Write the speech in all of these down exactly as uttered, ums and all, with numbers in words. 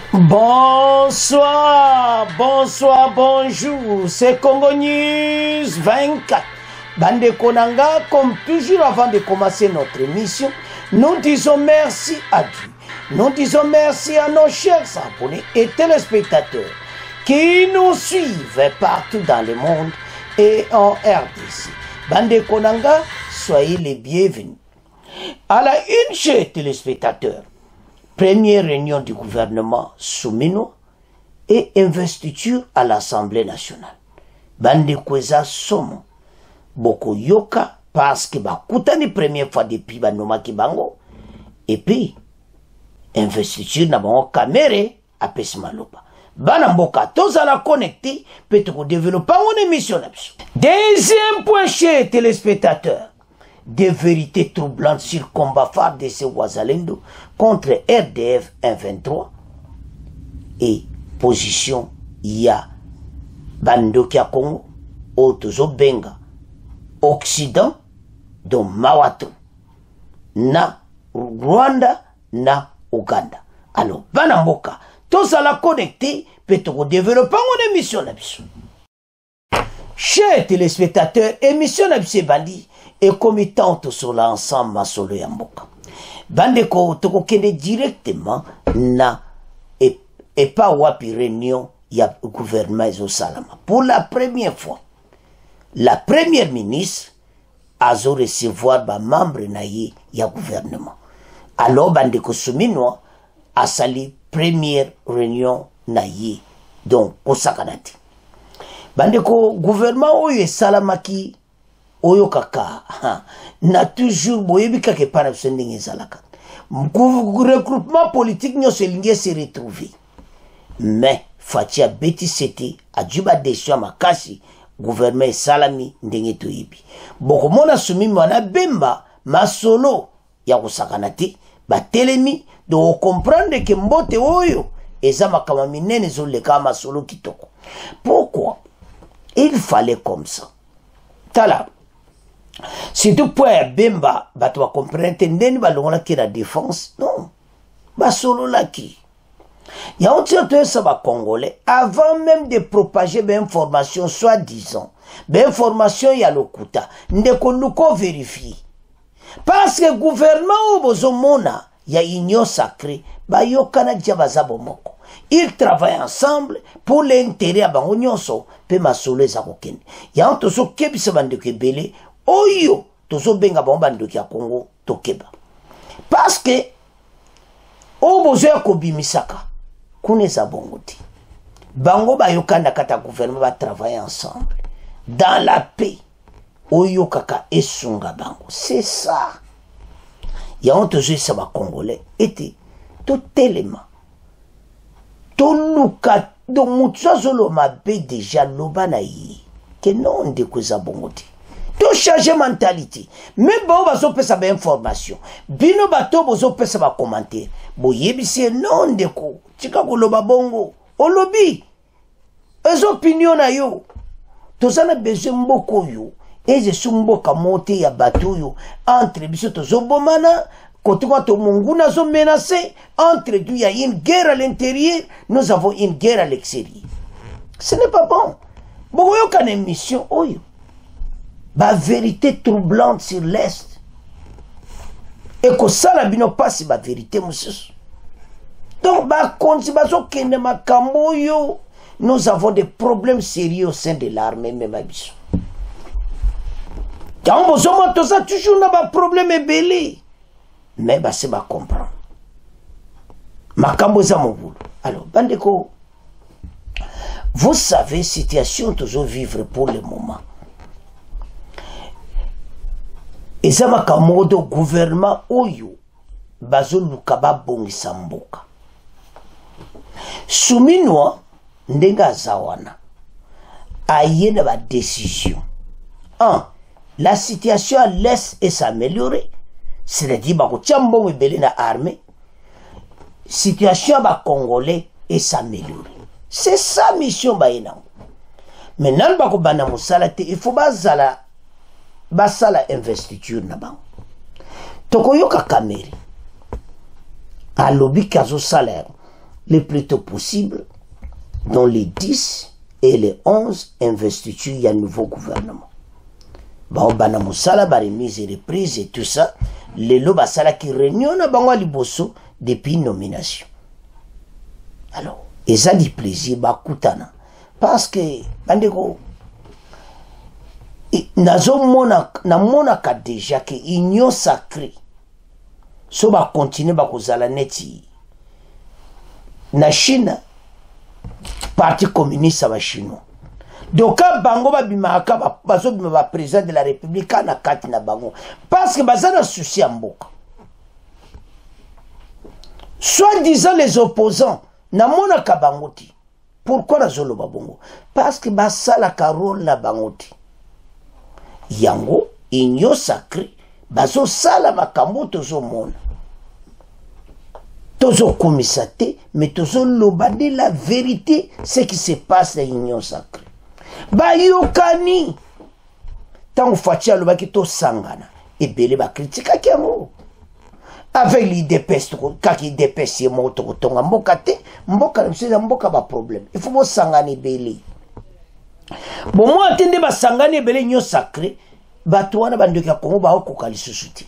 Bonsoir, bonsoir, bonjour, c'est Congo News vingt-quatre. Bande Konanga, comme toujours avant de commencer notre émission, nous disons merci à Dieu. Nous disons merci à nos chers abonnés et téléspectateurs qui nous suivent partout dans le monde et en R D C. Bande Konanga, soyez les bienvenus. À la une, chers téléspectateurs, première réunion du gouvernement Soumino et investiture à l'Assemblée nationale. Bande Kweza Somo, Boko Yoka, parce que ba koutani première fois depuis Banoma Kibango, et puis investiture na bango kamere à Pesmalopa. Bana mboka tozala connecté, peut-être développer une émission. Deuxième point, chers téléspectateurs, des vérités troublantes sur le combat phare de ces Ouazalendo contre R D F un vingt-trois et position ya Bandokia Congo, Otozo Benga, Occident, dont Mawato, na Rwanda, na Uganda. Alors, Banamboka, tous à la connecter, peut-être développer une émission. Chers téléspectateurs, émission Nabise Bandi et comitante sur l'ensemble Masolo Yamboka. Bandeko toko kende directement na et, et pas wapi réunion ya gouvernement Ezo Salama. Pour la première fois, la première ministre a recevoir ba membre na ye ya gouvernement. Alors bandeko Soumino a sali première réunion na ye donc kosakanati. Bandeko gouvernement oyo Salamaki oyo kaka na toujours boyebi kake para sending ezalaka regroupement politique nyo selingi se retrouver mais fatia beti sete ajuba décision makasi gouvernement salami ndenge toyebi boko mona Soumino wana bemba masolo ya kusakana te ba telemi do comprendre que mbote oyo eza makama minene zo le kama masolo kitoko. Pourquoi il fallait comme ça? Tala si tu peux bemba ba tu vas comprendre ndeni ba longola ki la défense non ba solo la ki ya on tient tout ça ba congolais avant même de propager des informations soi-disant des informations ya lokuta ndeko nuko vérifier parce que gouvernement au bozomona ya union sacrée ba yokana diabaza bomoko. Ils travaillent ensemble pour l'intérêt à bango nyonso pe masolo za kokende ya on to so kebisa bandeke belé oyo tozo benga bambando kia Congo tokeba parce que o bozo ko bimisaka kuneza bongoti bango ba yokanda kata gouvernement ba travailler ensemble dans la paix oyo kaka esunga bango. C'est ça ya on tozo ça ba congolais était tout élément to luka do mutsa zolo mabe déjà lobana yi que non de ko za bongoti to changer mentalité même ba bazo pesa ba information bino bato bozo pesa ba commentaire boyebisi non de ko tika ko loba bongo olobi les opinions na yo to sana besoin mboko yo eze sumboka mote ya bato yo entre biso to zobomana côté quoi to munguna zo menacé entre deux il y a une guerre à l'intérieur, nous avons une guerre à l'extérieur. Ce n'est pas bon. Bon yo kan émission oyo ba vérité troublante sur l'est et que ça la bino passe ba vérité monsieur. Donc ba konti ba zo kende makambo yo nous avons des problèmes sérieux au sein de l'armée même abiso. Quand vous avez ça toujours na ba problème belé. Mais bah c'est pas comprendre. Makambo za mobulu. Alors, bandeko, vous savez, situation toujours vivre pour le moment. Et ça m'a kamodo gouvernement oyo bazo lukaba bongi samboka. Soumino ndenga zawana ayena ba décision. Un, la situation à l'est est s'améliorer. C'est-à-dire que si on a une armée, la situation ba congolais est s'améliorer. C'est ça mission baina. Maintenant ba ko bana musala te il faut bazala basala investiture na bango. Tokoyoka kameri. Alobi kazo salaire le plus tôt possible, dans les dix et les onze investitures, il y a un nouveau gouvernement. Bon, bana musala, ba remise et reprise et tout ça, les loba sala qui réunion na bango liboso depuis nomination. Alors, et ça dit plaisir, ba kutana. Parce que, bandeko, nazo mona, na mona ka déjà que union sacrée, so ba continue ba kozala neti, na Chine, parti communiste ba chinois. Donc, quand bango ba bimaka, ba bazo bima président de la République, na kati na bango. Parce que baza na souci à mboka. Soit disant les opposants, na mona ka bangoti. Pourquoi na zolo babongo? Parce que basala ka rôle na bangoti. Yango, igno sacré, bazo sala makambo tozo mona. Tozo komisate, mais tozo lobade la vérité, ce qui se passe dans l'union sacrée. Ba yokani, tant fatia lobaki to sangana, et belé ba critique kiango. Avec l'idée peste, kaki dépêche moto kotonga mboka te, mboka c'est mboka ba problème. Il faut mo sangane belé. Bon moi attendez ba sangane belé l'union sacrée, ba toana bandoka kongo ba okokali susuti.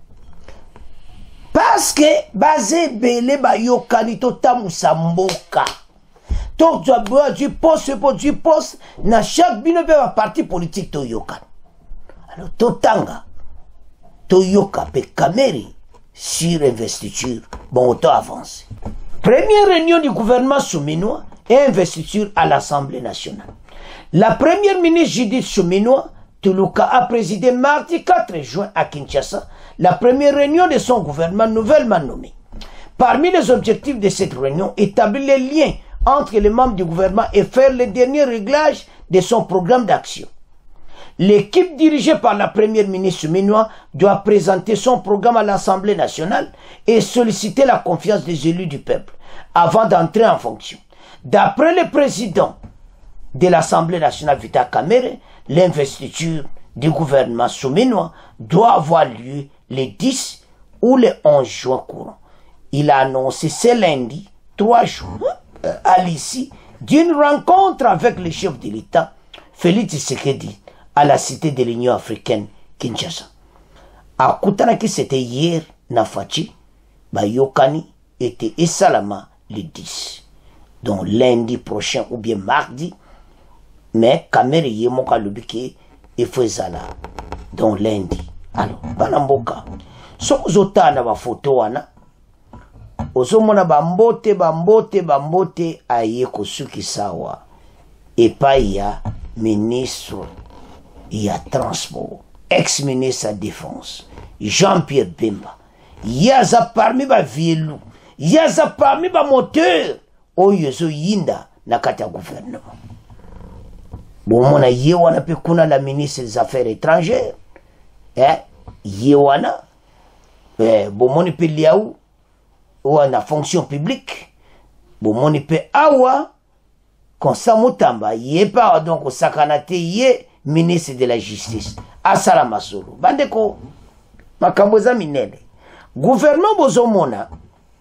Parce que basé belé ba yokani to tamusa mboka. Donc tu as besoin du poste pour du poste na chaque bino be parti politique to yokan. Alors to tanga to yoka pe kameri sur investiture bon auto avance. Première réunion du gouvernement souminois et investiture à l'Assemblée nationale. La première ministre Judith Souminois Tuluka a présidé mardi quatre juin à Kinshasa la première réunion de son gouvernement nouvellement nommé. Parmi les objectifs de cette réunion, établir les liens entre les membres du gouvernement et faire les derniers réglages de son programme d'action. L'équipe dirigée par la première ministre souminois doit présenter son programme à l'Assemblée nationale et solliciter la confiance des élus du peuple avant d'entrer en fonction. D'après le président de l'Assemblée nationale, Vital Kamerhe, l'investiture du gouvernement souminois doit avoir lieu le dix ou le onze juin courant. Il a annoncé ce lundi, trois jours, à l'issue d'une rencontre avec le chef de l'État, Félix Tshisekedi, à la cité de l'Union africaine, Kinshasa. À Koutanaki, c'était hier, Nafachi, Bayokani était Essalama le dix. Donc lundi prochain ou bien mardi, mais Kamerhe Yemoka Lubike et Fezala. Donc lundi. Alors, Banamboka. So zotana ba photo wana. Ozomona bambote bambote bambote aye kosuki sawa epai ya ministre ya transport ex-ministre de défense Jean-Pierre Bemba yaza parmi ba vielu yaza parmi ba moteur oyo zo yinda na kati ya gouvernement bomona ye wana pe kuna la ministre des affaires étrangères eh ye wana eh bomoni pe liaou ou en la fonction publique, bon mon épée awa, quand ça moutamba, yé pas donc au sakanate yé ministre de la justice, asala masolo. Bandeko, makamboza minene. Gouvernement bozomona,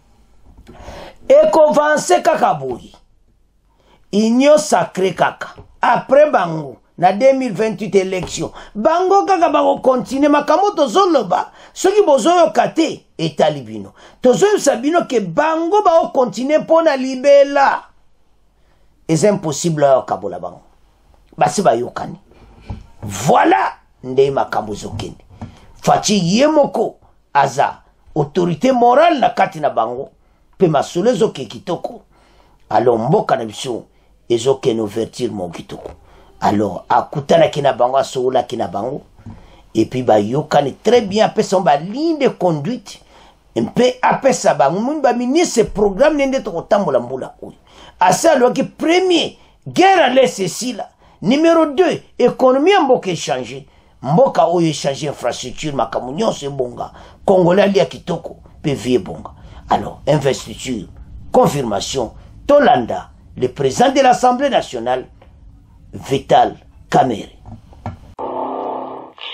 ekovanse kakaboui, igno sacré kaka, après bango, na deux mille vingt-huit élection, bango kaka bango continue, makambo tozoloba, ceux qui bozoyo kate, etali bino. Tozoyo sabino ke bango ba o continue pona libela. Et c'est impossible à kabola bango. Basi ba yokani. Voilà ndei makambo zokende. Fachi yemoko aza autorité morale na kati na bango pe masole zoke kitoko. Alors mboka na biso ezoke no vertir mo kitoko. Alors akutana kina bango asoula kina bango et puis ba yokani très bien après son ba ligne de conduite. Un peu après ça, il va ministre ce programme n'était au tambola mbula. À ça, le premier, guerre à l'est ceci là. Numéro deux, économie en mboka échangé. Mboka ou échangé infrastructure, makamunion c'est bonga. Congolais liya kitoko, P V bonga. Alors, investiture, confirmation, Tolanda, le président de l'Assemblée nationale, Vital Kamerhe.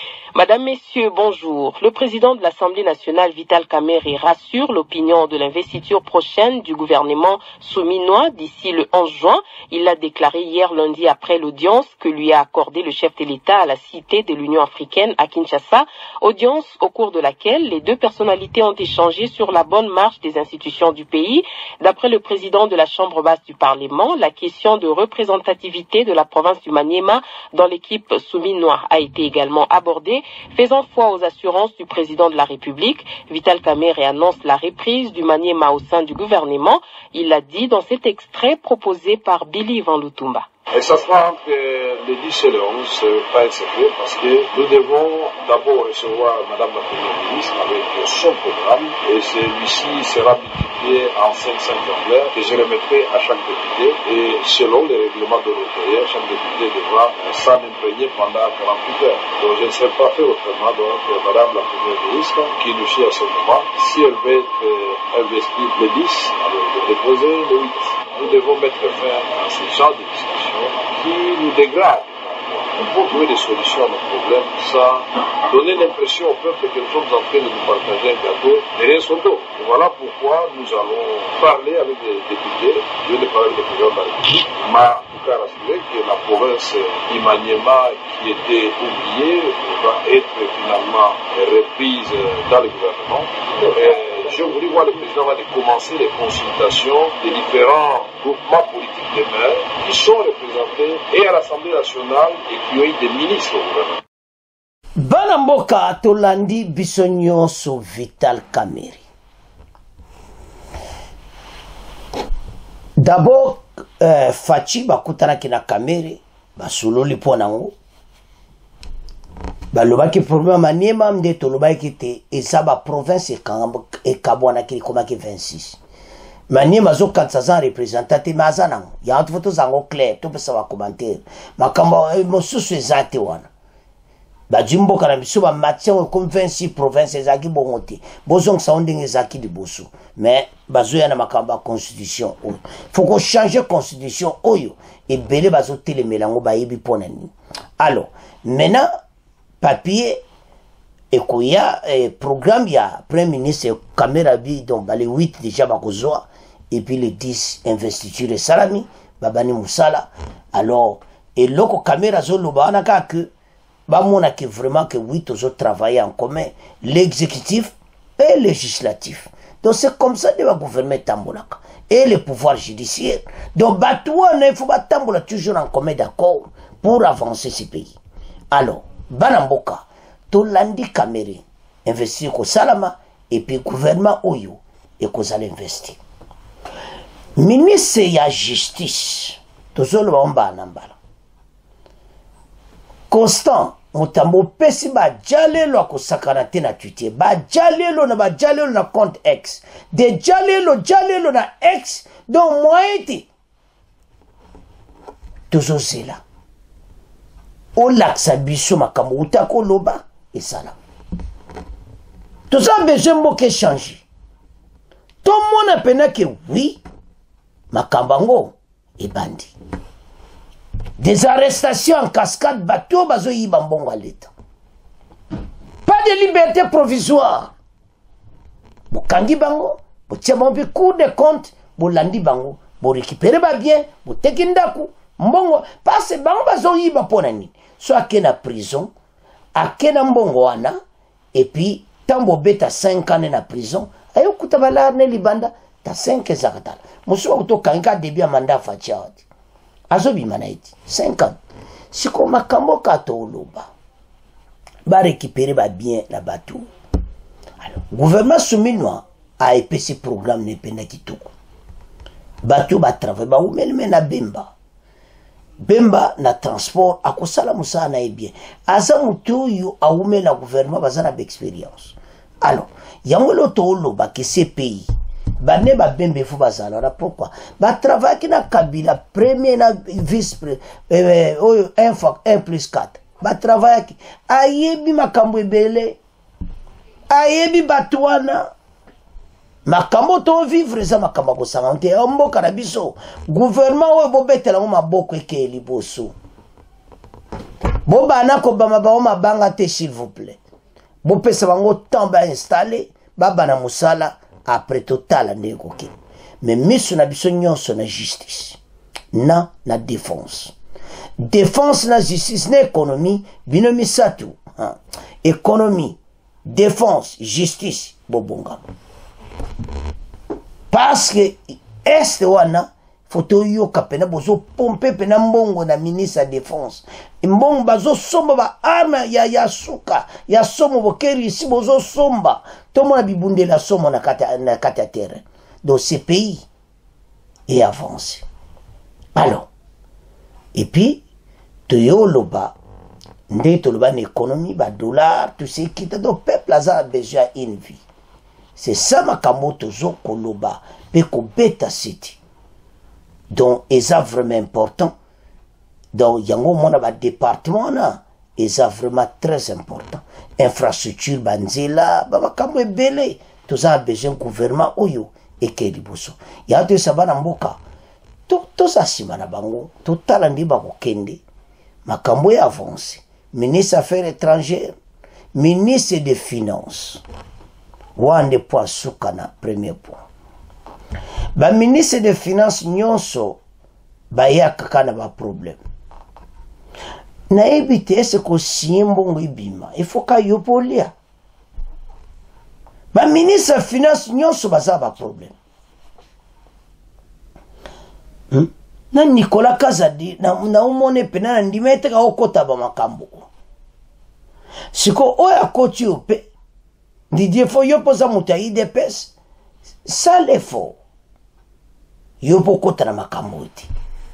Madame, Messieurs, bonjour. Le président de l'Assemblée nationale, Vital Kamerhe, rassure l'opinion de l'investiture prochaine du gouvernement souminois d'ici le onze juin. Il l'a déclaré hier lundi après l'audience que lui a accordé le chef de l'État à la Cité de l'Union africaine à Kinshasa, audience au cours de laquelle les deux personnalités ont échangé sur la bonne marche des institutions du pays. D'après le président de la Chambre basse du Parlement, la question de représentativité de la province du Maniema dans l'équipe souminois a été également abordée. Faisant foi aux assurances du président de la République, Vital Kamerhe annonce la reprise du Maniema au sein du gouvernement. Il l'a dit dans cet extrait proposé par Billy Van Lutumba. Et ça sera entre le dix et le onze, pas un secret, parce que nous devons d'abord recevoir Madame la Première ministre avec son programme, et celui-ci sera multiplié en cinq cents exemplaires que je remettrai à chaque député, et selon les règlements de l'intérieur, chaque député devra s'en imprégner pendant quarante-huit heures. Donc je ne sais pas faire autrement, donc Madame la Première ministre, qui nous suit à ce moment, si elle veut être investie le dix, alors de déposer le huit. Nous devons mettre fin à ce genre de discussion qui nous dégrade. Nous pouvons trouver des solutions à nos problèmes sans donner l'impression au peuple que nous sommes en train de nous partager un gâteau derrière son dos. Et voilà pourquoi nous allons parler avec les députés, je vais parler avec le président de la République, m'a en tout cas rassuré que la province d'Imaniema qui était oubliée va être finalement reprise dans le gouvernement. Et je voulais voir le président va de commencer les consultations des différents groupements politiques des maires qui sont représentés et à l'Assemblée nationale et qui ont eu des ministres au gouvernement. Banamboka tolandi bisonyo so Vital Kamerhe. D'abord, euh, Fachi bakutana kina Kamerhe basuloli ponango. Balobaki problème Maniema mde tolobaki te ezaba province e kabwana kili komaki vingt-six. Maniema zo kansaza représentaté mazana ya watu foto zango clair to pesa wa commentaire makamba mosusu ezate wana. Bajimbo kana biso ba matin comme vingt-six provinces ezaki bongote bozong sounding ezaki di bosu mais bazo ya na makamba constitution oyo faut qu'on change constitution oyo et belé bazo telemelango ba yebi ponani. Alors maintenant papier et koya eh, programme ya premier ministre Kamerhe bi donc le huit déjà bakozoa et puis le dix investiture de Salami babani Musala. Alors et loko Kamerhe zo lobana ka que ba mona que vraiment que huit aux autres travailler en commun l'exécutif et le législatif. Donc c'est comme ça de va gouverner tambolaka et le pouvoir judiciaire. Donc batouane il faut ba tambola toujours en commun d'accord pour avancer ce pays. Alors Banamboka, Tolandi Kamerhe, investir ko Salama, et puis gouvernement Oyo, et ko zal investir. Ministre ya justice, tozolo bamba nambala. Constant, mutambo pesi ba jalelo ko sakanate na Twitter, ba jalelo na ba jalelo na compte X, de jalelo jalelo na X, donc moiti. Tozo zela. O laksa biso makambo utako loba et ça là. Tout ça besoin moke changer. Tout le monde a peine que oui, makambango et bandi. Des arrestations en cascade bateau bazo yibambongo à l'état. Pas de liberté provisoire. Bokangi bango, bo tchemombi cour de compte, bo landi bango, bo récupérer ba bien, bo tekindaku, mbongo, parce bango bazo yiba ponani. Soit qu'il y a en prison, à qu'il y a mbongo wana, et puis, tambo beta cinq ans en prison, ayo kutabala ne libanda, ta cinq ans zakatala. Mosuwa kuto kanka debi a mandat fachawati. Azobi manaiti, cinq ans. Si ko makambo kato oloba, ba récupérer ba bien la bateau. Alors, gouvernement souminois a épais ce programme ne pena kitoko. Bateau ba travail, ba oumel mena bemba. Bemba na transport akosala musa na bien aza mutu yu aume na gouvernement bazana d'expérience. Alors yangolo to lo ba que ces pays bane ba bembe fu bazala na pourquoi ba travail ki na Kabila premier na vice euh oyo un fois un plus quatre ba travail ki ayebi makambo ebele ayebi batwana makambo to vivre za makambo ko sangante ombo karabiso gouvernement o bobetela mo maboko eke liboso Bo bana ko bama ba ma banga te s'il vous plaît. Bo pesa bango temps ba installer ba bana musala après total ndeko ke. Mais miso na biso nyonso na justice. Na na défense. Défense na justice na économie bino misatu. Hein. Économie, défense, justice bobonga. Parce que est wana foto yo kapena bozo pompe pena mbongo na ministre de défense. Mbongo bazo somba ba arme ya ya suka ya somo bokeri si bozo somba. Tomo na bibunde la somo na kata na kata terre. Donc ce pays est avancé. Alors et puis toyo loba ndé to loba économie ba dollar tout ce qui te do peuple a besoin une vie. C'est ça ma kamoto zo koloba pe ko beta city. Donc, c'est vraiment important. Donc, il y a un département, c'est vraiment très important. Infrastructure, banzela, baba est belé. Tout ça a besoin de gouvernement, oyo, et keriboso. Il y a deux sabana mboka. Tout ça, c'est ma bango. Tout ça, c'est ma kende. Ma kambo est avancé. Ministre des Affaires étrangères, ministre des Finances. Wande point soukana, premier point. Ba ministre des Finances nyonso ba yaka na ba problème. Na ebite ce ko simbongo ibima. Il faut ka yopolia. Ba ministre des Finances nyonso baza ba problème. Hmm? Na Nicolas Kazadi na na umone pena na ndimete ka okota ba makambo. Siko oya koti ope. Didier fo yopoza mutayi de pes. Ça l'effort. Yopo kota na makambo iti.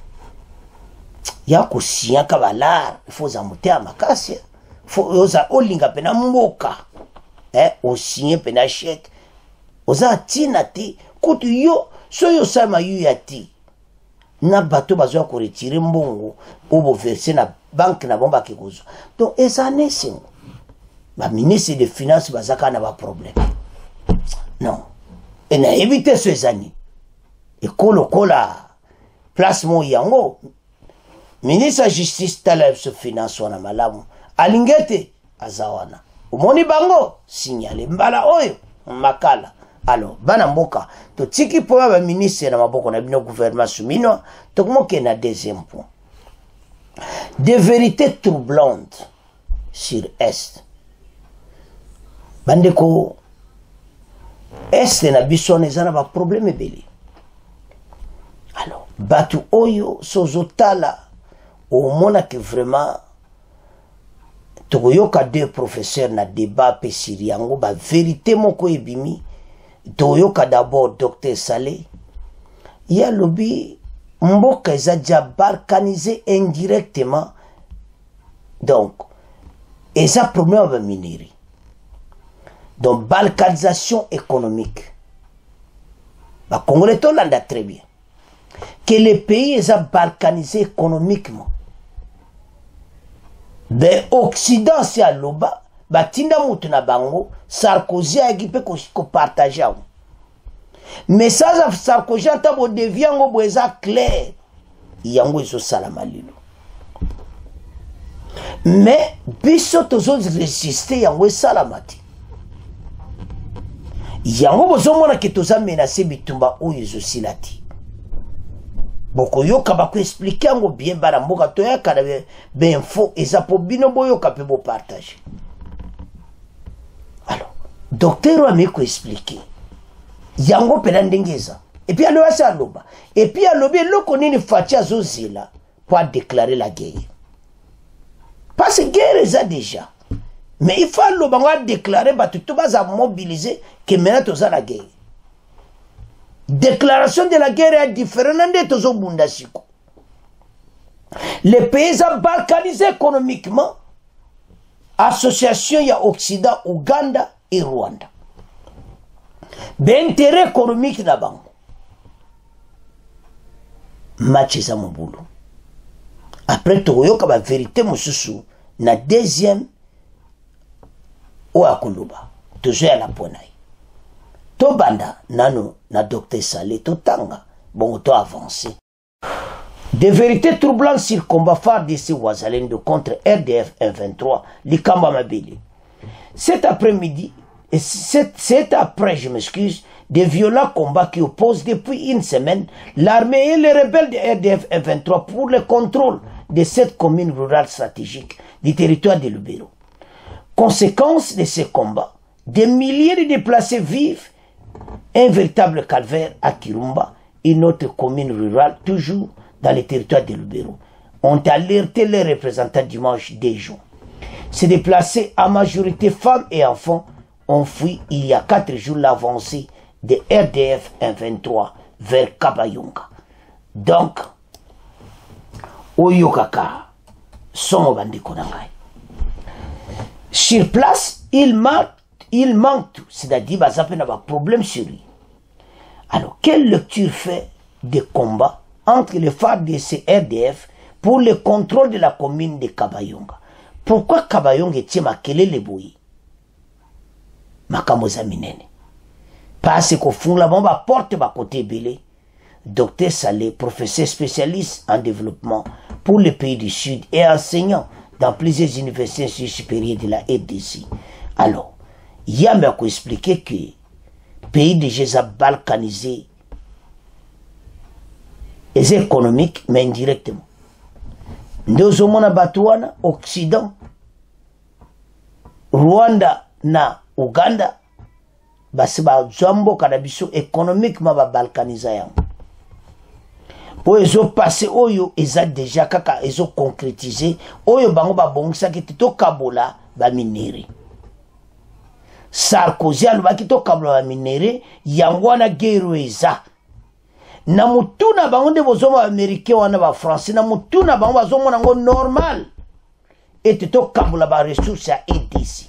Ya kusiya kabalar, fo za mutea makasi. Fo yoza olinga pena mboka. Eh, osiye pena shek. Oza tina ti, kutu yo, so yo sama yu ya ti. Na bato bazo ko retire mbongo, obo verser na banque na bomba kikozo. Donc, esa nesingo. Ba ministre des Finances bazaka na ba problème. Non. Et na éviter ces années. Et kolo kola place mo yango ministre de justice talab se finance wana malamu alingete azawana umoni bango signale mbala oyo makala. Alors bana mboka to tiki po ba ministre na maboko na bino gouvernement sumino to moke na deuxième point. Des vérités troublantes sur Est. Bandeko Est na biso nezana ba problème belé. Alors, batu oyo sozotala au mona que vraiment toyoka deux professeurs na débat pe siriango ba vérité moko ebimi toyoka d'abord docteur Salé ya lobi mboka eza déjà balkanisé indirectement. Donc eza problème ba minerie. Donc balkanisation économique. Ba Congolais to landa très bien. Que les pays est balkanisé économiquement. Ben Occident c'est à l'oba, batinda mutuna bango, Sarkozy a équipé ko partager. Mais ça Sarkozy a tabo devient ngo boeza clair. Yango iso salama lilo. Mais biso tozo résister yango salamati. Yango bozo mona ke toza menacer bitumba oyo iso silati. Boko yoka ba ko expliquer ngo bien bara mboka to ya kana be info eza po bino boyo ka pe bo partager. Alors, docteur a me ko expliquer. Yango pena ndengeza. Et puis alo asa loba. Et puis alobi loko nini fatia zozila pour déclarer la guerre. Parce que guerre eza déjà. Mais il faut loba nga déclarer ba tout baza mobiliser que maintenant toza la guerre. Déclaration de la guerre est différente de tous les pays. Les pays sont balkanisés économiquement. Association, il y a Occident, Ouganda et Rwanda. D'intérêt économique là-bas. Match ça mon boulot. Après tout, il y a la vérité, monsieur, na deuxième, ou à Kuluba. Toujours à la ponaille. Tobanda nano na docteur Salé totanga bon to avancé Des vérités troublantes sur le combat phare de ces Ouazalendo contre R D F un vingt-trois, l'Ikamba Mabele. Cet après-midi, cet, cet après, je m'excuse, des violents combats qui opposent depuis une semaine l'armée et les rebelles de R D F un vingt-trois pour le contrôle de cette commune rurale stratégique du territoire de Lubero. Conséquence de ces combats, des milliers de déplacés vivent un véritable calvaire à Kirumba, une autre commune rurale toujours dans le territoire de Lubero, ont alerté les représentants dimanche des jours. Ces déplacés, à majorité femmes et enfants, ont fui il y a quatre jours l'avancée de R D F un vingt-trois vers Kabayonga. Donc, Oyokaka, son Bandekonangai. Sur place, il manque, il manque, c'est-à-dire, bah, ça peut avoir problème sur lui. Alors, quelle lecture fait des combats entre les phares de ces R D F pour le contrôle de la commune de Kabayonga? Pourquoi Kabayonga est-il maquillé les bouillis? Makamoza minene. Parce qu'au fond, la bombe porte ma côté belé. Docteur Salé, professeur spécialiste en développement pour les pays du Sud et enseignant dans plusieurs universités supérieures de la R D C. Alors, il y a m'a expliqué que le pays déjà balkanisé est économique, mais indirectement. Nous avons Batouana, Occident, Rwanda, na Uganda, basi ba jambo kanabiso économiquement ba balkaniza yango. Po ezo passé oyo eza déjà kaka ezo concrétiser oyo bango ba bongisa ki to kabola ba minere. Sarkozy alobaki to kabola ba minere yango wana guerre eza. Na mutuna bango de bozoma américain wana ba français na mutuna bango bazomona ngo normal. Et to kabola ba ressources à R D C.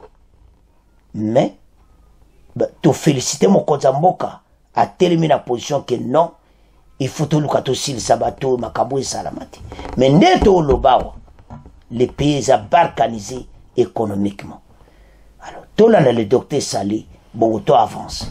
Mais tu féliciter mon Kozamboka à terminer la position que non, il faut tout le catholique sabato makabo et salamati. Mais neto lobawa, les pays à balkanisé économiquement. Alors, tout là le docteur Salé, bon, toi avance.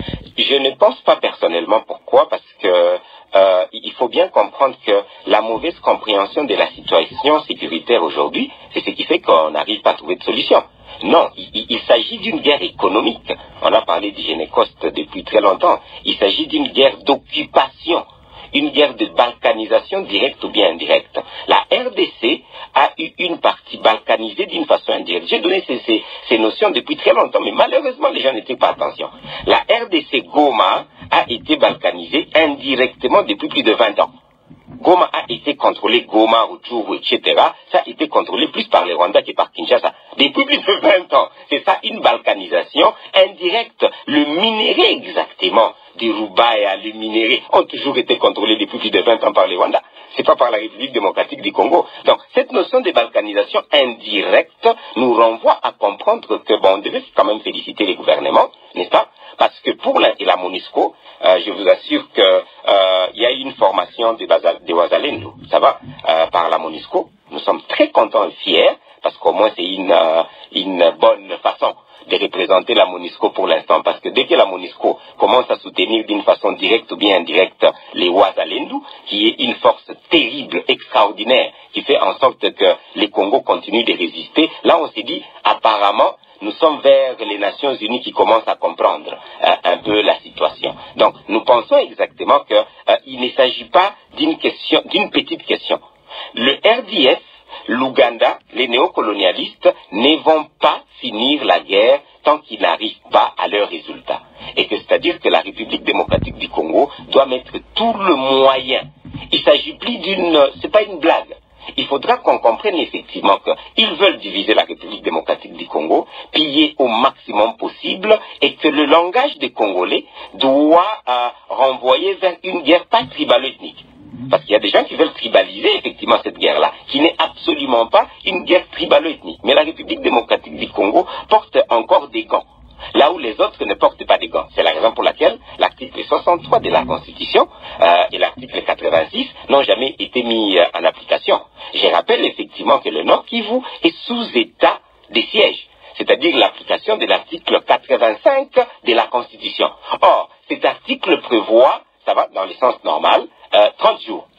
Je ne pense pas personnellement. Pourquoi? Parce que euh, il faut bien comprendre que la mauvaise compréhension de la situation sécuritaire aujourd'hui, c'est ce qui fait qu'on n'arrive pas à trouver de solution. Non, il, il, il s'agit d'une guerre économique. On a parlé du Génécoste depuis très longtemps. Il s'agit d'une guerre d'occupation, une guerre de balkanisation directe ou bien indirecte. La R D C a eu une partie balkanisée d'une façon indirecte. J'ai donné ces, ces, ces notions depuis très longtemps, mais malheureusement les gens n'étaient pas attention. La R D C Goma a été balkanisée indirectement depuis plus de vingt ans. Goma a été contrôlé, Goma, Rutshuru, et cetera. Ça a été contrôlé plus par les Rwandais que par Kinshasa. Depuis plus de vingt ans. C'est ça, une balkanisation indirecte. Le minerai exactement du Rubaya, le minerai, ont toujours été contrôlés depuis plus de vingt ans par les Rwandais. C'est pas par la République démocratique du Congo. Donc, cette notion de balkanisation indirecte nous renvoie à comprendre que, bon, on devait quand même féliciter les gouvernements, n'est-ce pas? Parce que pour la, et la MONUSCO, euh, je vous assure que euh, il y a eu une formation de, de Ouazalendo, ça va, euh, par la MONUSCO. Nous sommes très contents et fiers, parce qu'au moins c'est une, euh, une bonne façon de représenter la MONUSCO pour l'instant, parce que dès que la MONUSCO commence à soutenir d'une façon directe ou bien indirecte les Ouazalendo, qui est une force terrible, extraordinaire, qui fait en sorte que les Congos continuent de résister, là on s'est dit, apparemment, nous sommes vers les Nations Unies qui commencent à comprendre euh, un peu la situation. Donc, nous pensons exactement qu'il euh, ne s'agit pas d'une question, d'une petite question. Le R D F, l'Ouganda, les néocolonialistes ne vont pas finir la guerre tant qu'ils n'arrivent pas à leurs résultats. Et que c'est-à-dire que la République démocratique du Congo doit mettre tout le moyen. Il s'agit plus d'une, c'est pas une blague. Il faudra qu'on comprenne effectivement qu'ils veulent diviser la République démocratique du Congo, piller au maximum possible, et que le langage des Congolais doit euh, renvoyer vers une guerre pas tribalo-ethnique. Parce qu'il y a des gens qui veulent tribaliser effectivement cette guerre-là, qui n'est absolument pas une guerre tribalo-ethnique. Mais la République démocratique du Congo porte encore des gants, là où les autres ne portent pas des gants. C'est la raison pour laquelle l'article soixante-trois de la Constitution euh, et l'article quatre-vingt-six n'ont jamais été mis euh, en application. Je rappelle effectivement que le Nord Kivu est sous état de siège, c'est-à-dire l'application de l'article quatre-vingt-cinq de la Constitution. Or, cet article prévoit, ça va dans le sens normal, euh, trente jours.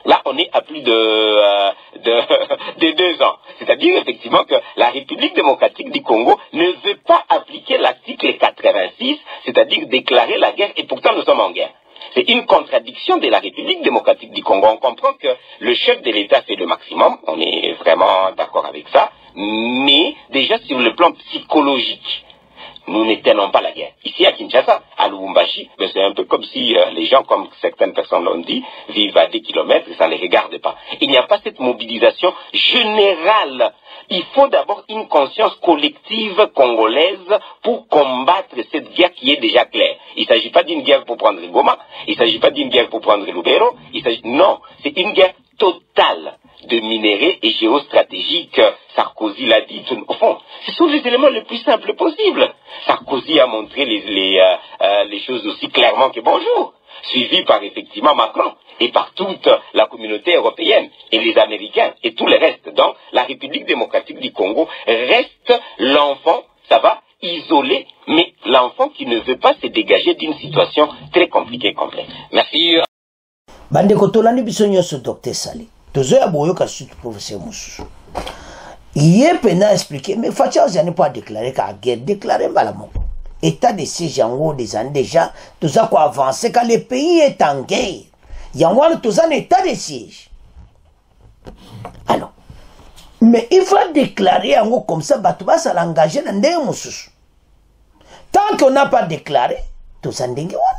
Là, on est à plus de, euh, de, de deux ans. C'est-à-dire, effectivement, que la République démocratique du Congo ne veut pas appliquer l'article quatre-vingt-six, c'est-à-dire déclarer la guerre, et pourtant nous sommes en guerre. C'est une contradiction de la République démocratique du Congo. On comprend que le chef de l'État fait le maximum, on est vraiment d'accord avec ça, mais déjà sur le plan psychologique, nous n'éteignons pas la guerre. Ici à Kinshasa, à Lubumbashi, c'est un peu comme si euh, les gens, comme certaines personnes l'ont dit, vivent à des kilomètres et ça ne les regarde pas. Il n'y a pas cette mobilisation générale. Il faut d'abord une conscience collective congolaise pour combattre cette guerre qui est déjà claire. Il ne s'agit pas d'une guerre pour prendre Goma, il ne s'agit pas d'une guerre pour prendre Lubero, il s'agit... non, c'est une guerre totale de minéraux et géostratégiques. Sarkozy l'a dit, au fond, ce sont les éléments les plus simples possibles. Sarkozy a montré les, les, euh, euh, les choses aussi clairement que bonjour, suivi par effectivement Macron et par toute la communauté européenne et les Américains et tout le reste. Donc la République démocratique du Congo reste l'enfant, ça va, isolé, mais l'enfant qui ne veut pas se dégager d'une situation très compliquée et complexe. Merci. Bande kotolani biso nyonso Docteur Sali. Tozo ya boyoka surtout professeur Moussou. Il peut expliquer, mais Fatia n'a pas déclaré qu'à guerre, déclaré malamon. État de siège en haut des années déjà, tout ça quoi avancer quand le pays est en guerre. Il y a un tout ça en état de siège. Alors, mais il faut déclarer en haut comme ça, bah tu vas s'engager dans des moussous. Tant qu'on n'a pas déclaré, tout ça n'est pas.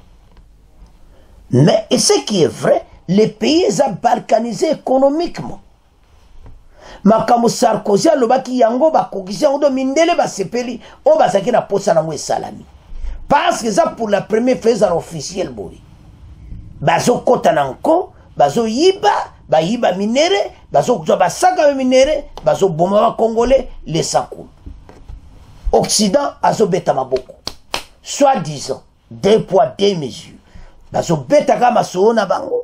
Mais ce qui est vrai, les pays sont balkanisés économiquement. Makamu Sarkozy alobaki yango bakokisa odo mindele basepeli o basaki na posa na mwe salami parce que ça pour la première fois ça officiel boy bazo kota nanko bazo yiba ba yiba minere bazo kuzo basaka minere bazo boma ba congolais les sakou Occident azo beta maboko soit disant deux poids deux mesures bazo beta kama soona bango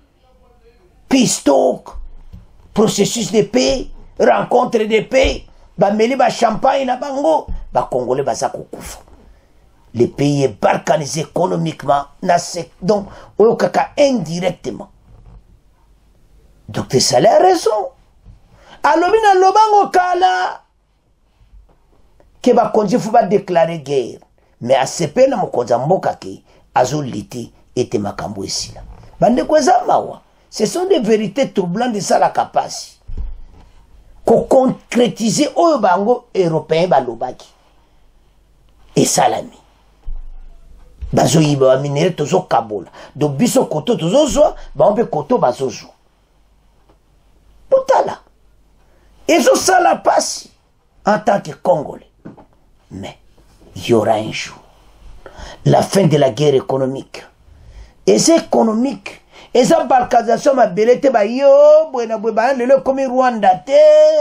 pistok processus de paix, rencontre de paix, ba meli ba champagne na bango, ba congolais ba kufa. Le pays est balkanisé économiquement, donc au kaka indirectement. Docteur Saleh a raison. Alobina lobango kala ke ba konji fu ba déclarer guerre, mais a sepe na mokonza mboka ke azoliti ete makambo esila. Bande kweza mawa. Ce sont des vérités troublantes de ça la capacité. Qu'on concrétise au bango européen balobaki. Et salami. Bazo yiba minere tozo kabola. Do biso koto tozo zo, ba on peut koto bazo zo. Potala. Et ça la passe en tant que Congolais. Mais il y aura un jour la fin de la guerre économique. Et c'est économique. Et ça, balkanisation, ma belete, ba yo, buena buena, le comme Rwanda, te.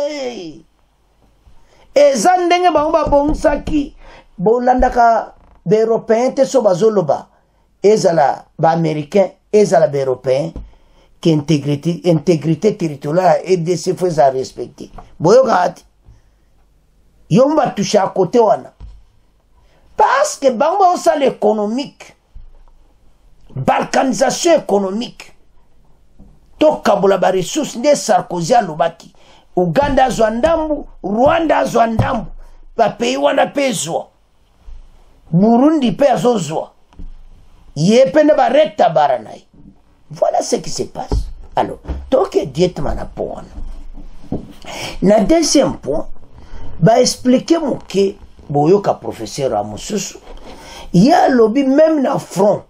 Et ça, ndenge ba ba bonsaki, bolanda ka, be européen, te so bazoloba. Et ça, la, ba américain, et ça, la, be européen, qui intégrité, intégrité territoriale, et de se faire à respecter. Boyo gati. Yomba touché à côté, wana. Parce que, ba on ça l'économique. Balkanisation économique. Tokabola ba ressources de Sarkozy alobaki. Uganda zwandambu, Rwanda zwandambu. Ba pays wana pezwa. Burundi pezwa. Yepene ba reta baranai. Voilà ce qui se passe. Alors, toke dietma na pona. Na deuxième point, ba expliquer moke boyoka professeur Amosusu. Ya lobby même na front.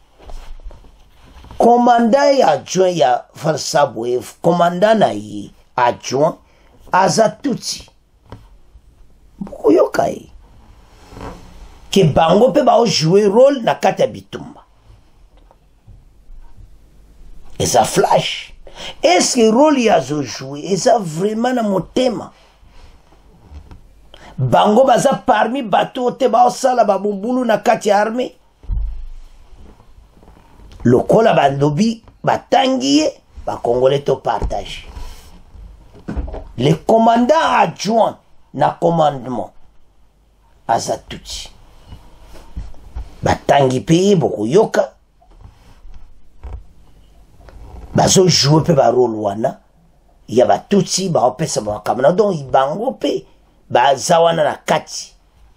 Commandant adjoint ya Falsabwe, commandant na yi adjoint Azatuti. Bukuyoka yi. Que bango pe ba jouer rôle na kata bitumba. Et ça flash. Est-ce que rôle ya zo jouer? Et ça vraiment na motema. Bango baza parmi bateau te ba osala ba bumbulu na kati armée. Le kola ba lobby batangiye ba congolais to partage. Le commandant adjoint na commandement Azatuti. Batangi pays boku yoka. bazo jouer pe ba rôle wana ya ba tutsi ba opesa ba kamana donc ibango pe ba zawana na kati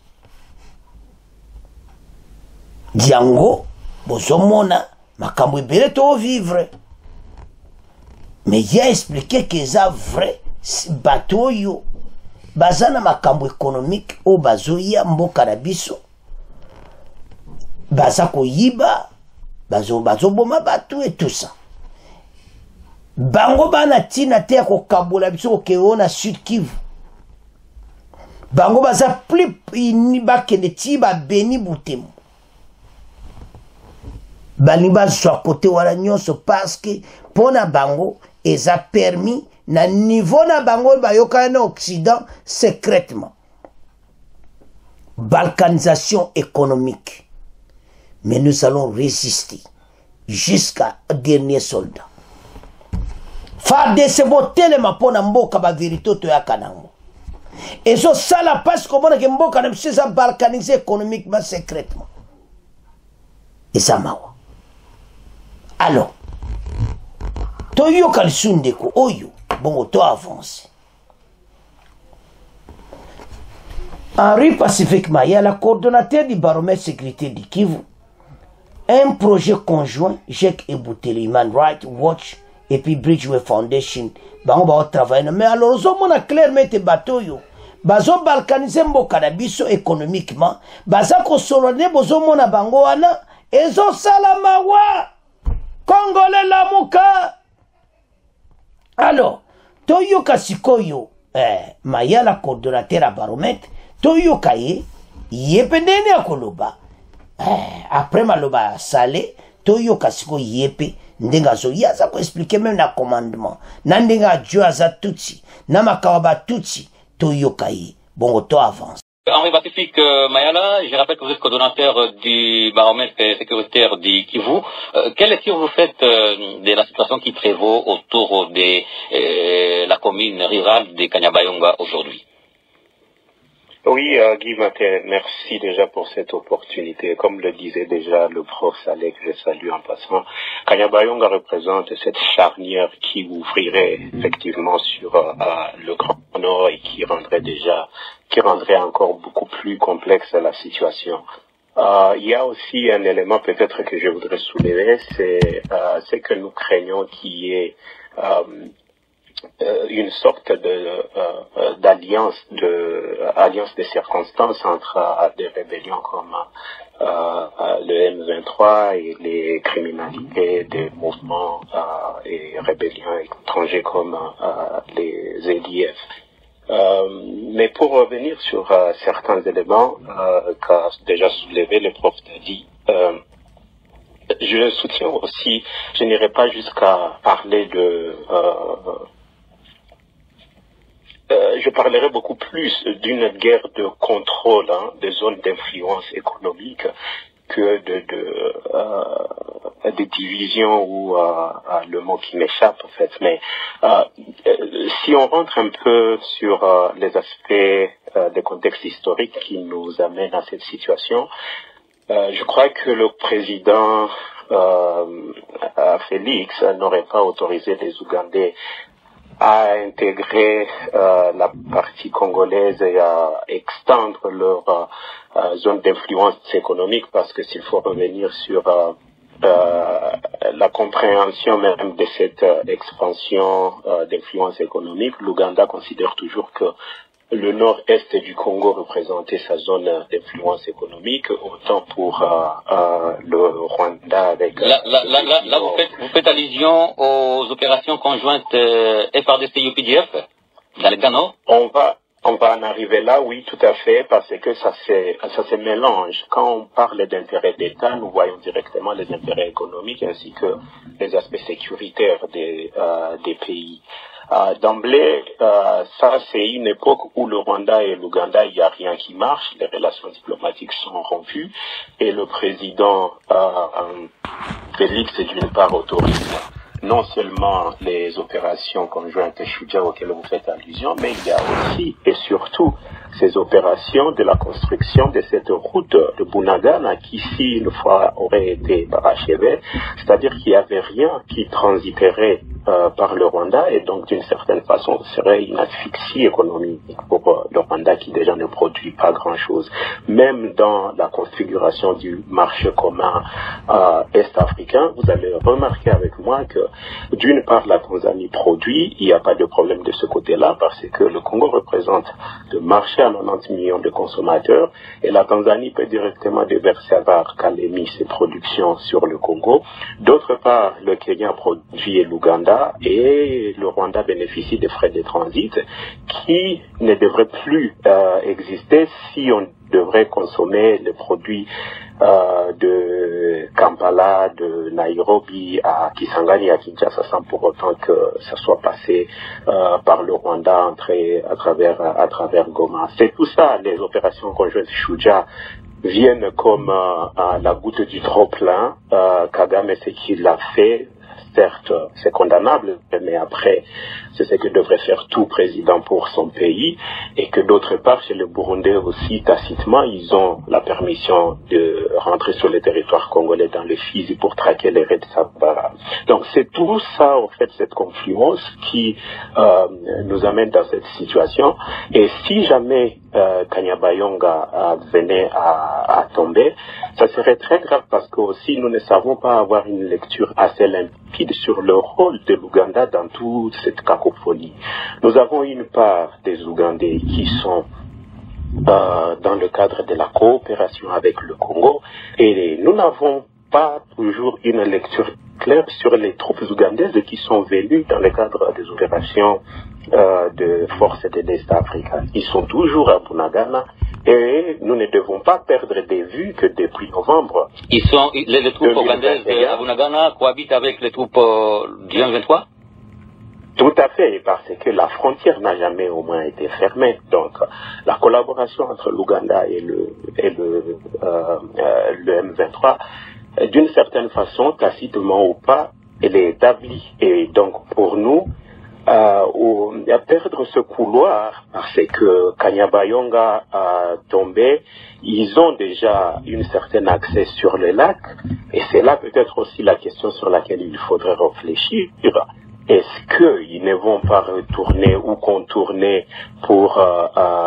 diango bozomona makambo ebele to vivre mais il a expliqué que ça vrai bateau yo bazana makambo économique o bazoya mboka na biso baza koyiba bazo bazoboma bato et tout ça bango bana tina te ko kabola biso ke ona Sud Kivu bango baza plus ni bakende ti ba Beni Butemu bani bazwa côté wala nyonso parce que pona bango eza permis na niveau na bango bayoka na Occident secrètement balkanisation économique. Mais nous allons résister jusqu'à dernier soldat. Fa de se botter ma pona mboka ba vérité to ya kanango. Et ça ça la passe comme on a que mboka na se balkaniser économiquement secrètement. Et ça mawa. Alors to yo kalsunde ko oyo bon to avance. Henri Pacifique Maya, la coordonnateur du baromètre sécurité du Kivu, un projet conjoint, J E C et Bouteli, Human Rights Watch et puis Bridgeway Foundation, bah on va travailler. Mais alors, on a clairement été bateau yo. Bazo balkaniser mboka na biso économiquement, baza ko solone bozo mona bango wana, ezo salama wa Congolais la muka. Alors, toyo kasikoyo, eh, Maya la coordonnateur à baromètre, toyo kaye, yependene akoloba. Eh, après maloba salé, toyo kasiko yepe, ndenga zo yaza ko expliquer même na commandement. Na ndenga Dieu aza tutsi, na makawaba tutsi, toyo kaye. Bon, to avance. Henri Pacifique euh, Mayala, je rappelle que vous êtes coordonnateur du baromètre sécuritaire du Kivu. Euh, quelle lecture vous faites euh, de la situation qui prévaut autour de euh, la commune rurale de Kanyabayonga aujourd'hui? Oui, euh, Guy Matin, merci déjà pour cette opportunité. Comme le disait déjà le prof Saleh, que je salue en passant, Kanyabayonga représente cette charnière qui ouvrirait effectivement sur euh, le Grand Nord et qui rendrait déjà, qui rendrait encore beaucoup plus complexe la situation. Euh, il y a aussi un élément peut-être que je voudrais soulever, c'est euh, c'est que nous craignons qu'il y ait euh, Euh, une sorte de euh, d'alliance de alliance de circonstances entre euh, des rébellions comme euh, le M vingt-trois et les criminalités des mouvements euh, et rébellions étrangers comme euh, les Z D F. Euh, mais pour revenir sur euh, certains éléments euh, qu'a déjà soulevé le prof Dadi, euh, je soutiens aussi, je n'irai pas jusqu'à parler de euh, Euh, je parlerai beaucoup plus d'une guerre de contrôle, hein, de zones d'influence économique que de, de euh, des divisions ou euh, le mot qui m'échappe en fait. Mais euh, si on rentre un peu sur euh, les aspects euh, des contextes historiques qui nous amènent à cette situation, euh, je crois que le président euh, Félix n'aurait pas autorisé les Ougandais à intégrer euh, la partie congolaise et à extendre leur euh, zone d'influence économique, parce que s'il faut revenir sur euh, euh, la compréhension même de cette euh, expansion euh, d'influence économique, l'Ouganda considère toujours que le nord-est du Congo représentait sa zone d'influence économique, autant pour euh, euh, le Rwanda avec... Là, là, là, là, là vous, faites, vous faites allusion aux opérations conjointes euh, F R D C U P D F dans le Ghana? On va, on va en arriver là, oui, tout à fait, parce que ça se, ça se mélange. Quand on parle d'intérêts d'État, nous voyons directement les intérêts économiques ainsi que les aspects sécuritaires des, euh, des pays. Euh, D'emblée, euh, ça c'est une époque où le Rwanda et l'Ouganda, il n'y a rien qui marche, les relations diplomatiques sont rompues et le président euh, Félix, d'une part, autorise non seulement les opérations conjointes Shuja auxquelles vous faites allusion, mais il y a aussi et surtout ces opérations de la construction de cette route de Bunagana qui, si une fois aurait été achevée, c'est-à-dire qu'il n'y avait rien qui transiterait euh, par le Rwanda et donc d'une certaine façon ce serait une asphyxie économique pour euh, le Rwanda qui déjà ne produit pas grand-chose. Même dans la configuration du marché commun euh, est-africain, vous allez remarquer avec moi que d'une part la Tanzanie produit, il n'y a pas de problème de ce côté-là parce que le Congo représente le marché à quatre-vingt-dix millions de consommateurs et la Tanzanie peut directement déverser par Kalemi ses productions sur le Congo. D'autre part, le Kenya produit et l'Ouganda et le Rwanda bénéficie des frais de transit qui ne devraient plus euh, exister si on devrait consommer les produits euh, de Kampala, de Nairobi à Kisangani, à Kinshasa, sans pour autant que ça soit passé euh, par le Rwanda, entré à travers à travers Goma. C'est tout ça, les opérations conjointes Shuja viennent comme euh, la goutte du trop-plein. Euh, Kagame, ce qu'il a fait, certes, c'est condamnable, mais après, c'est ce que devrait faire tout président pour son pays, et que d'autre part, chez les Burundais aussi, tacitement, ils ont la permission de rentrer sur le territoire congolais dans le Fizi pour traquer les Red Sabara. Donc c'est tout ça, en fait, cette confluence qui euh, nous amène dans cette situation. Et si jamais euh, Kanyabayonga euh, venait à, à tomber, ça serait très grave parce que aussi nous ne savons pas avoir une lecture assez limpide sur le rôle de l'Ouganda dans toute cette cacophonie. Nous avons une part des Ougandais qui sont euh, dans le cadre de la coopération avec le Congo et nous n'avons pas toujours une lecture claire sur les troupes ougandaises qui sont venues dans le cadre des opérations euh, de forces de l'Est africain. Ils sont toujours à Bunagana et nous ne devons pas perdre de vue que depuis novembre... Ils sont, les, les troupes ougandaises à Bunagana cohabitent avec les troupes euh, du M vingt-trois? Tout à fait, parce que la frontière n'a jamais au moins été fermée. Donc, la collaboration entre l'Ouganda et le, et le, euh, euh, le M vingt-trois, d'une certaine façon, tacitement ou pas, elle est établie. Et donc, pour nous, euh, au, à perdre ce couloir, parce que Kanyabayonga a tombé, ils ont déjà une certaine accès sur le lac, et c'est là peut-être aussi la question sur laquelle il faudrait réfléchir. Est-ce qu'ils ne vont pas retourner ou contourner pour euh,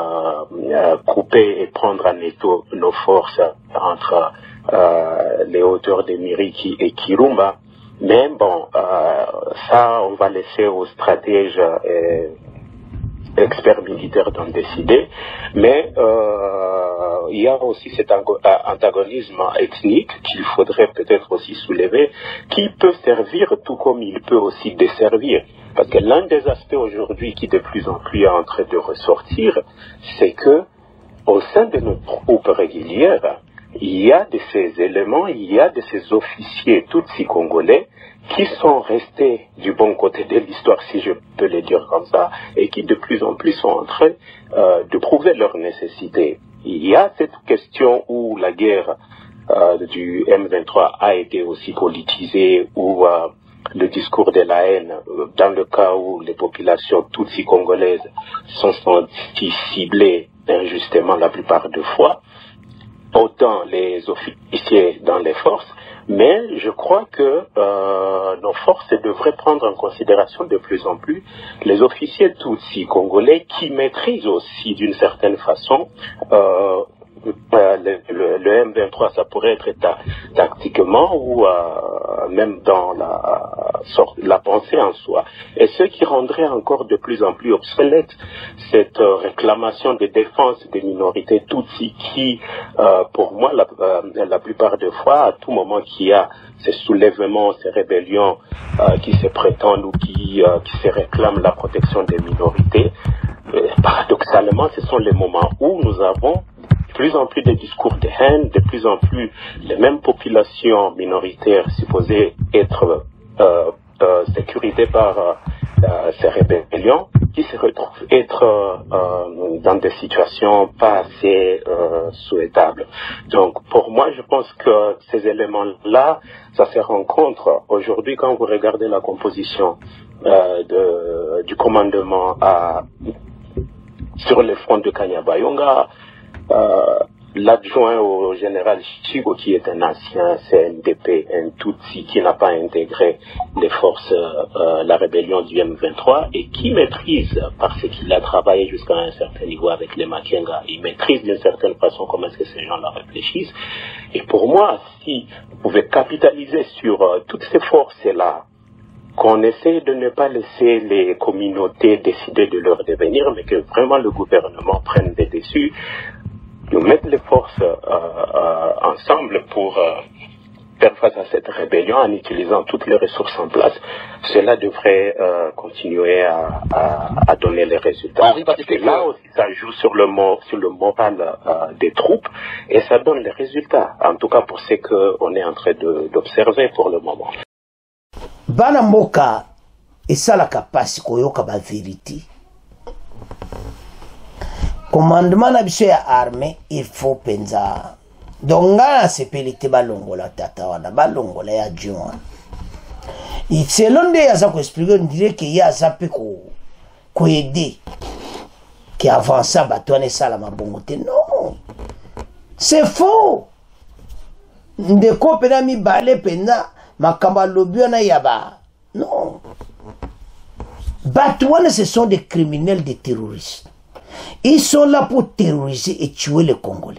euh, couper et prendre en étau nos forces entre euh, les hauteurs de Miriki et Kirumba? Mais bon, euh, ça, on va laisser aux stratèges et experts militaires d'en décider. Mais euh, il y a aussi cet antagonisme ethnique qu'il faudrait peut-être aussi soulever, qui peut servir tout comme il peut aussi desservir. Parce que l'un des aspects aujourd'hui qui de plus en plus est en train de ressortir, c'est que au sein de nos troupes régulières, il y a de ces éléments, il y a de ces officiers tutsis congolais qui sont restés du bon côté de l'histoire, si je peux le dire comme ça, et qui de plus en plus sont en train euh, de prouver leur nécessité. Il y a cette question où la guerre euh, du M vingt-trois a été aussi politisée, où euh, le discours de la haine, dans le cas où les populations tutsis congolaises sont senties ciblées injustement la plupart des fois, autant les officiers dans les forces, mais je crois que euh, nos forces devraient prendre en considération de plus en plus les officiers tutsis congolais qui maîtrisent aussi d'une certaine façon euh, euh, le, le, le M vingt-trois, ça pourrait être ta, tactiquement ou euh, même dans la, sorte, la pensée en soi. Et ce qui rendrait encore de plus en plus obsolète cette euh, réclamation de défense des minorités tutsis qui, euh, pour moi, la, euh, la plupart des fois, à tout moment qu'il y a ces soulèvements, ces rébellions euh, qui se prétendent ou qui, euh, qui se réclament la protection des minorités, euh, paradoxalement, ce sont les moments où nous avons de plus en plus de discours de haine, de plus en plus les mêmes populations minoritaires supposées être euh, euh, sécurisées par euh, ces rébellions qui se retrouvent être euh, dans des situations pas assez euh, souhaitables. Donc pour moi, je pense que ces éléments-là, ça se rencontre aujourd'hui quand vous regardez la composition euh, de, du commandement à sur le front de Kanyabayonga, euh, l'adjoint au général Chigo, qui est un ancien C N D P, un Tutsi qui n'a pas intégré les forces, euh, la rébellion du M vingt-trois, et qui maîtrise, parce qu'il a travaillé jusqu'à un certain niveau avec les Makenga, il maîtrise d'une certaine façon comment est-ce que ces gens-là réfléchissent. Et pour moi, si vous pouvez capitaliser sur euh, toutes ces forces-là, qu'on essaie de ne pas laisser les communautés décider de leur devenir, mais que vraiment le gouvernement prenne des dessus, nous mettre les forces euh, euh, ensemble pour euh, faire face à cette rébellion en utilisant toutes les ressources en place, cela devrait euh, continuer à, à, à donner les résultats. Henri, parce que là aussi, ça joue sur le, mo sur le moral euh, des troupes et ça donne les résultats, en tout cas pour ce qu'on est en train d'observer pour le moment. Bana mboka esalaka pasi koyoka ba vérité. Commandement na biso ya armée il faut penza. Donc ngana sepelite balongola tata wana balongola ya juin. Et selon de yaza ko expliquer on dirait que yaza pe ko ko aider qui avance batone sala mabongote. Non. C'est faux. Ndeko pena mi balé pena makamba lobiona yaba. Non. Batouane, ce sont des criminels, des terroristes. Ils sont là pour terroriser et tuer les Congolais.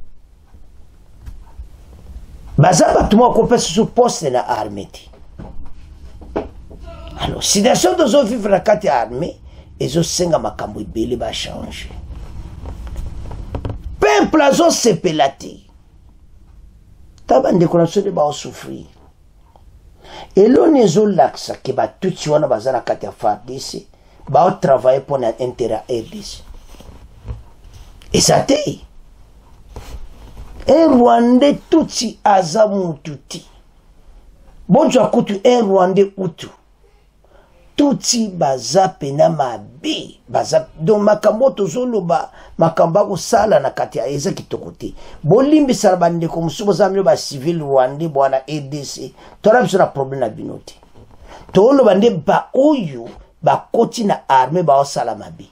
Baza Batouma ko pesa sous poste na armée. Alors, si des gens doivent vivre la carte armée, ils ont cinq makambo ibele ba changer. Peuple azo sepelati. Tabande konso de ba souffrir. Et l'on est au lax qui va tout tuer dans la carte à F A R D C, va travailler pour l'intérêt R D C. Et ça t'est. Un Rwandais tout si azamu tuti. Bon, tu as coupé un Rwandais outu. Tuti baza pena mabi. Baza. Donc, makamoto zolo ba. Makamba ko sala na kati ya eza kitokote. Bolimbi salabande ko musubo zamyo ba civil Rwandais bwana R D C. Tora biso na problème na binote. Tolo bande ba oyo ba koti na armée ba osala mabi.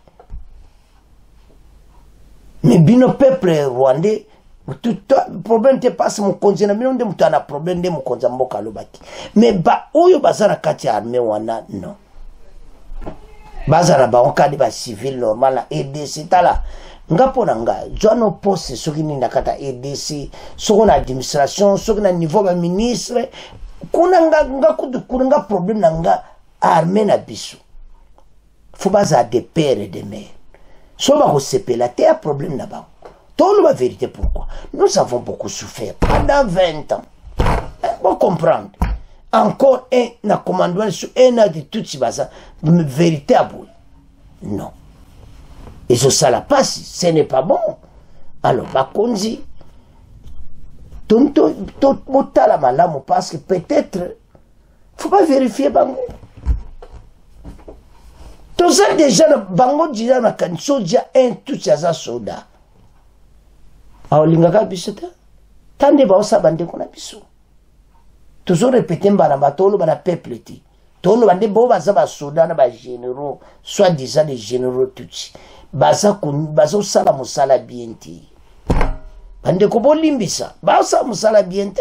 Mais bino peuple Rwandais tout problème te passe mon konzina bino nde mutu ana problème de mukonza mboka lobaki. Mais ba oyo baza na kati ya armée wana non. Bazara ba onkadi ba civil normal na R D C tala ngapo na nga jono poste soki ni nakata R D C soko na administration soki na niveau ba ministre kuna nga nga kudu kuna problème na nga armée na biso faut baza de père et de mère so ba ko sepela te problème na ba tout la vérité pourquoi nous avons beaucoup souffert pendant vingt ans on comprendre encore un na commandement sur un an de tout si baza vérité à bout non et ça ça la passe ce n'est pas bon alors bah konzi tonto tout motala malamu parce que peut-être faut pas vérifier bango tout ça déjà bango déjà na kanso déjà un tout ça soda aolinga kabisa ta tande ba osabande kona biso toujours répéter mbana tolo bana peuple ti tolo bande bo baza ba soda na ba généraux soit disant les généraux tutsi baza kun bazo sala musala bienti bande ko bolimbisa ba sa musala bienti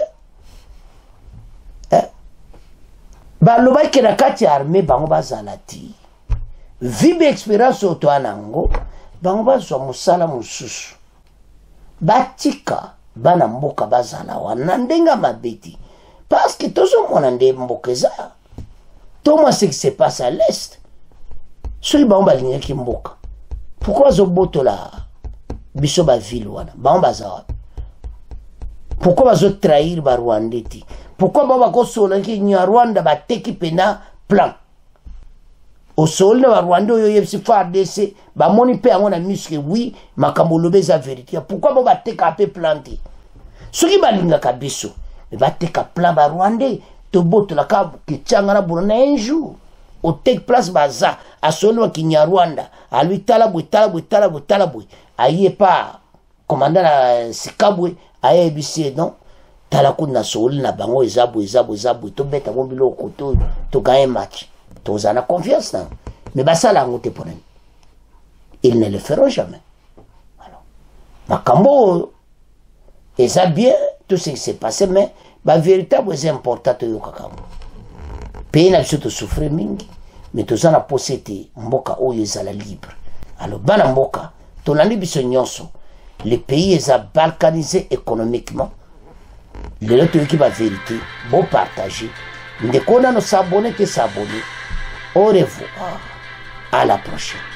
eh ba lo ba kena kati armée bango bazala ti vibe expérience auto anango bango bazo musala mususu batika bana mboka bazala wana ndenga mabeti parce que tout le monde a des mbokeza. Tout ce qui se passe à l'est. Celui qui a ligne qui mboka. Pourquoi zo boto la biso ba ville wana? Ba baza. Pourquoi zo trahir ba Rwanda ti? Pourquoi ba ko sola ki nya Rwanda ba teki pena plan? Au sol na Rwanda yo yepsi F A R D C ba moni pe ngona musque oui makambo lobeza vérité. Pourquoi ba teka pe planter? Celui ba linga kabiso. Mais va te plan ba Rwandais to boto la ka kichanga na burana un jour au take place baza a solo ki nya Rwanda a lui tala bu tala bu tala bu tala bu aye pa commandant na Sikabwe aye bisi non tala kuna solo na bango ezabu ezabu ezabu to beta bombilo koto to gagner match to zana confiance na mais ba sala ngote ponen ils ne le feront jamais. Alors, makambo, et ça bien, tout ce qui s'est passé, mais la véritable est importante au Kakambo. Pays n'a pas souffrir mingi, mais tout ça n'a pas possédé, mboka oyo ezala libre. Alors, bana mboka, ton ami biso nyonso, le pays est balkanisé économiquement. Le autre qui va vérité, bon partager. Dès qu'on a nos s'abonner, que s'abonner. Au revoir. À la prochaine.